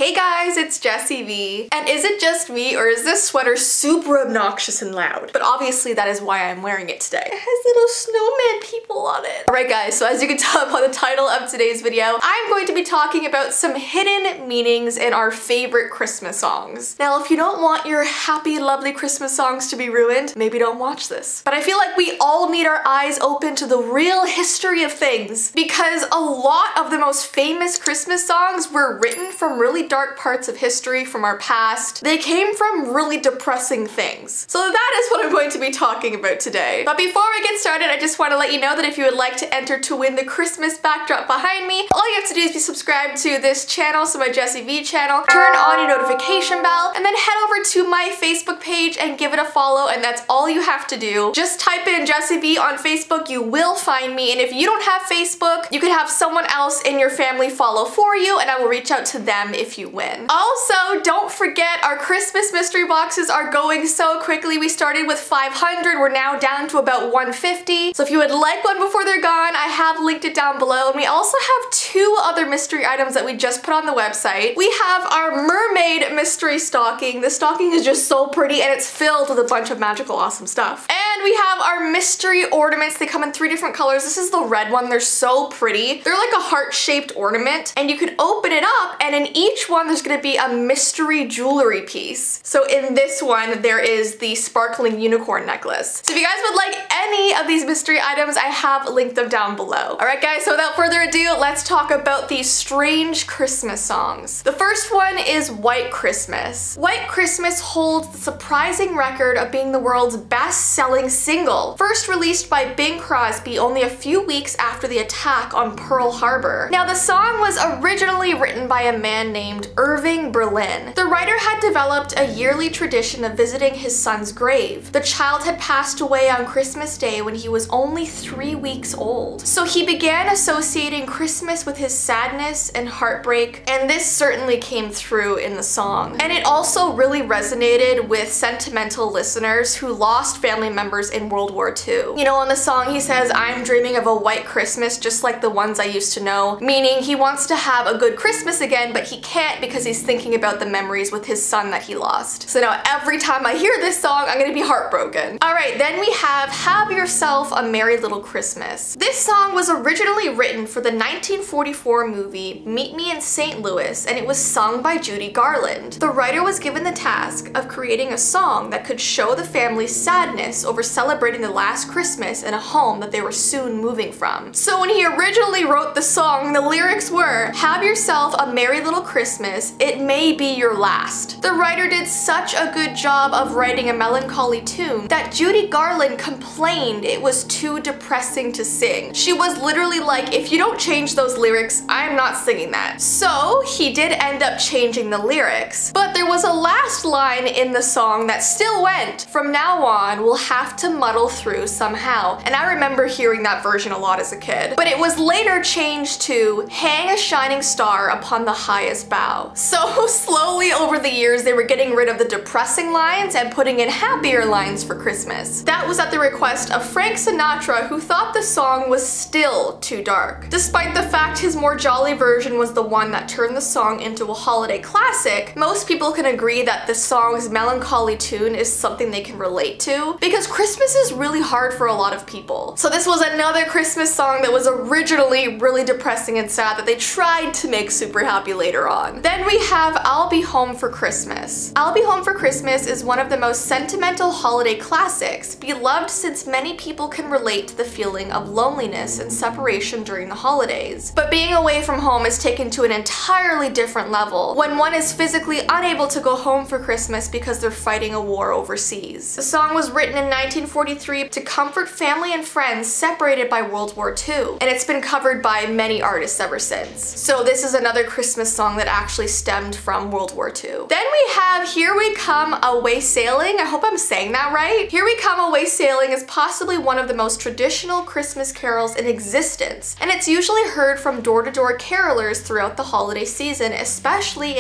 Hey guys, it's Jessie V. And is it just me or is this sweater super obnoxious and loud? But obviously that is why I'm wearing it today. It has little snowman people on it. Alright guys, so as you can tell by the title of today's video, I'm going to be talking about some hidden meanings in our favorite Christmas songs. Now if you don't want your happy, lovely Christmas songs to be ruined, maybe don't watch this. But I feel like we all need our eyes open to the real history of things, because a lot of the most famous Christmas songs were written from really dark parts of history from our past. They came from really depressing things. So that is what I'm going to be talking about today. But before we get started, I just want to let you know that if you would like to enter to win the Christmas backdrop behind me, all you have to do is be subscribed to this channel, so my Jessie V channel, turn on your notification bell, and then head over to my Facebook page and give it a follow, and that's all you have to do. Just type in Jessie V on Facebook, you will find me, and if you don't have Facebook, you can have someone else in your family follow for you, and I will reach out to them if you win. Also, don't forget our Christmas mystery boxes are going so quickly. We started with 500, we're now down to about 150. So if you would like one before they're gone, I have linked it down below. And we also have 2 other mystery items that we just put on the website. We have our mermaid mystery stocking. The stocking is just so pretty and it's filled with a bunch of magical awesome stuff. And we have our mystery ornaments. They come in 3 different colors. This is the red one. They're so pretty. They're like a heart-shaped ornament, and you can open it up, and in each one there's gonna be a mystery jewelry piece. So in this one, there is the sparkling unicorn necklace. So if you guys would like any of these mystery items, I have linked them down below. Alright guys, so without further ado, let's talk about these strange Christmas songs. The first one is White Christmas. White Christmas holds the surprising record of being the world's best-selling single, first released by Bing Crosby only a few weeks after the attack on Pearl Harbor. Now the song was originally written by a man named Irving Berlin. The writer had developed a yearly tradition of visiting his son's grave. The child had passed away on Christmas Day when he was only 3 weeks old. So he began associating Christmas with his sadness and heartbreak, and this certainly came through in the song. And it also really resonated with sentimental listeners who lost family members in World War II. You know, in the song he says, "I'm dreaming of a white Christmas just like the ones I used to know," meaning he wants to have a good Christmas again, but he can't because he's thinking about the memories with his son that he lost. So now every time I hear this song, I'm gonna be heartbroken. Alright, then we have Yourself a Merry Little Christmas. This song was originally written for the 1944 movie Meet Me in St. Louis, and it was sung by Judy Garland. The writer was given the task of creating a song that could show the family's sadness over celebrating the last Christmas in a home that they were soon moving from. So when he originally wrote the song, the lyrics were, "Have yourself a merry little Christmas, it may be your last." The writer did such a good job of writing a melancholy tune that Judy Garland complained it was too depressing to sing. She was literally like, "If you don't change those lyrics, I'm not singing that." So he did end up changing the lyrics. But there was a last line in the song that still went, "From now on, we'll have to muddle through somehow." And I remember hearing that version a lot as a kid. But it was later changed to, "Hang a shining star upon the highest bough." So slowly over the years, they were getting rid of the depressing lines and putting in happier lines for Christmas. That was at the request of Frank Sinatra, who thought the song was still too dark. Despite the fact his more jolly version was the one that turned the song into a holiday classic, most people can agree that the song's melancholy tune is something they can relate to, because Christmas is really hard for a lot of people. So this was another Christmas song that was originally really depressing and sad that they tried to make super happy later on. Then we have I'll Be Home for Christmas. I'll Be Home for Christmas is one of the most sentimental holiday classics, beloved since many people can relate to the feeling of loneliness and separation during the holidays. But being away from home is taken to an entirely different level when one is physically unable to go home for Christmas because they're fighting a war overseas. The song was written in 1943 to comfort family and friends separated by World War II, and it's been covered by many artists ever since. So this is another Christmas song that actually stemmed from World War II. Then we have Here We Come Away Sailing. I hope I'm saying that right. Here We Come Away Sailing is possibly one of the most traditional Christmas carols in existence, and it's usually heard from door-to-door carolers throughout the holiday season, especially in the UK.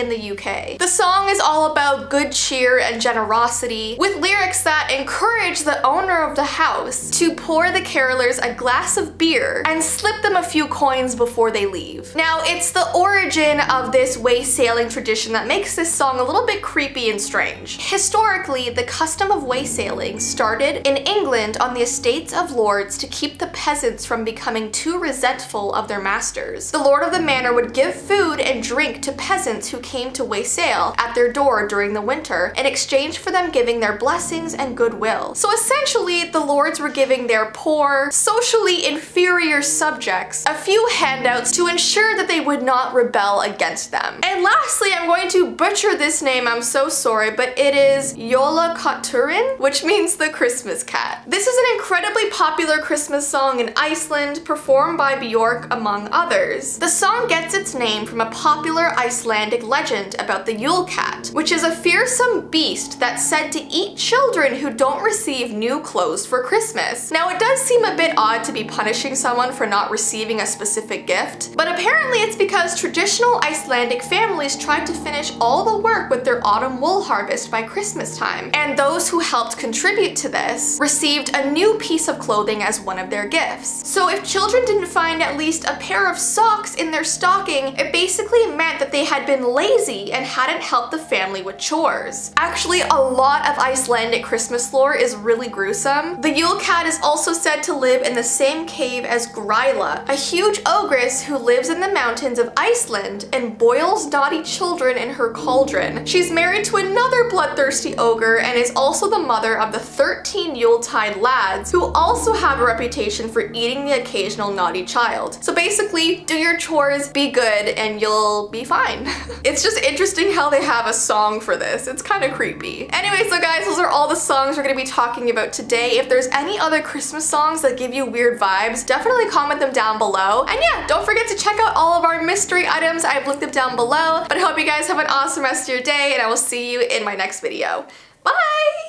UK. The song is all about good cheer and generosity, with lyrics that encourage the owner of the house to pour the carolers a glass of beer and slip them a few coins before they leave. Now, it's the origin of this waysailing tradition that makes this song a little bit creepy and strange. Historically, the custom of waysailing started in England on the estates of lords to keep the peasants from becoming too resentful of their masters. The lord of the manor would give food and drink to peasants who came to waysail at their door during the winter in exchange for them giving their blessings and goodwill. So essentially, the lords were giving their poor, socially inferior subjects a few handouts to ensure that they would not rebel against them. And lastly, I'm going to butcher this name, I'm so sorry, but it is Jólakötturinn, which means the Christmas cat. This is an incredibly popular Christmas song in Iceland, performed by Björk among others. The song gets its name from a popular Icelandic legend about the Yule cat, which is a fearsome beast that's said to eat children who don't receive new clothes for Christmas. Now, it does seem a bit odd to be punishing someone for not receiving a specific gift, but apparently it's because traditional Icelandic families tried to finish all the work with their autumn wool harvest by Christmas time, and those who helped contribute to this received a new piece of clothing as one of their gifts. So if children didn't find at least a pair of socks in their stocking, it basically meant that they had been lazy and hadn't helped the family with chores. Actually, a lot of Icelandic Christmas lore is really gruesome. The Yule cat is also said to live in the same cave as Gryla, a huge ogress who lives in the mountains of Iceland and boils naughty children in her cauldron. She's married to another bloodthirsty ogre and is also the mother of the 13 Yuletide lads, who also have a reputation for eating the occasional naughty child. So basically, do your chores, be good, and you'll be fine. It's just interesting how they have a song for this. It's kind of creepy. Anyway, so guys, those are all the songs we're going to be talking about today. If there's any other Christmas songs that give you weird vibes, definitely comment them down below. And yeah, don't forget to check out all of our mystery items. I've linked them down below. But I hope you guys have an awesome rest of your day, and I will see you in my next video. Bye!